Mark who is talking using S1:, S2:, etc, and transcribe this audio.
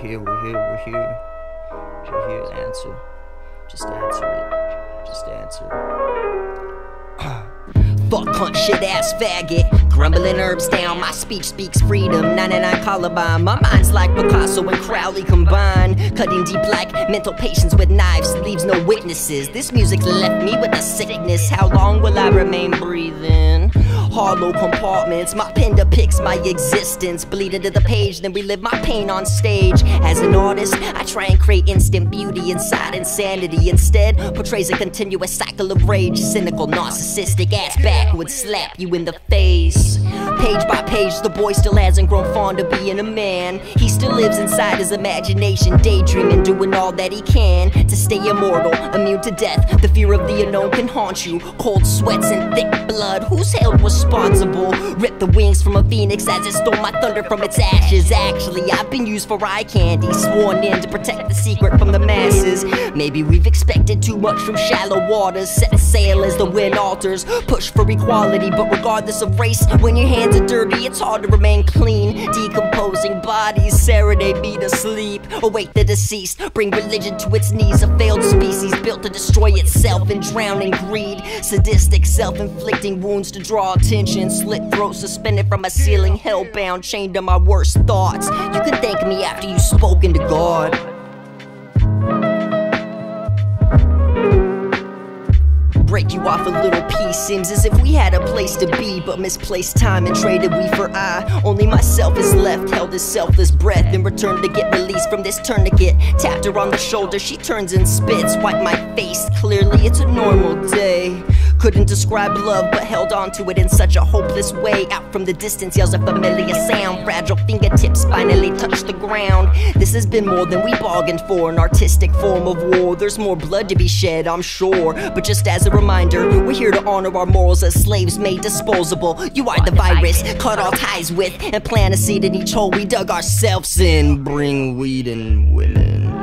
S1: we're here. You're here, answer. Just answer it. Just answer it.
S2: Fuck cunt shit ass faggot. Grumbling herbs down, my speech speaks freedom. 99 Columbine, my mind's like Picasso and Crowley combined. Cutting deep like mental patients with knives, leaves no witnesses. This music left me with a sickness. How long will I remain breathing? Hollow compartments, my pen depicts my existence. Bleed into the page, then relive my pain on stage. As an artist, I try and create instant beauty inside insanity. Instead, portrays a continuous cycle of rage. Cynical, narcissistic ass backwards slap you in the face. Page by page, the boy still hasn't grown fond of being a man. He still lives inside his imagination, daydreaming, doing all that he can to stay immortal, immune to death. The fear of the unknown can haunt you. Cold sweats and thick blood, who's held responsible? Ripped the wings from a phoenix as it stole my thunder from its ashes. Actually, I've been used for eye candy, sworn in to protect the secret from the masses. Maybe we've expected too much from shallow waters. Set sail as the wind alters, push for equality, but regardless of race, when your hands are dirty, it's hard to remain clean. Decomposing bodies, serenade me to sleep. Awake the deceased, bring religion to its knees. A failed species built to destroy itself and drown in greed. Sadistic, self-inflicting wounds to draw attention. Slit throat suspended from a ceiling, hellbound, chained to my worst thoughts. You can thank me after you've spoken to God. Break you off a little piece, seems as if we had a place to be, but misplaced time and traded we for I. Only myself is left, held as selfless breath in return to get released from this tourniquet. Tapped her on the shoulder, she turns and spits. Wipe my face, clearly it's a normal day. Couldn't describe love, but held on to it in such a hopeless way. Out from the distance yells a familiar sound. Fragile fingertips finally touch the ground. This has been more than we bargained for, an artistic form of war. There's more blood to be shed, I'm sure, but just as a reminder, we're here to honor our morals as slaves made disposable. You are the virus, cut all ties with, and plant a seed in each hole we dug ourselves in. Bring weed and women.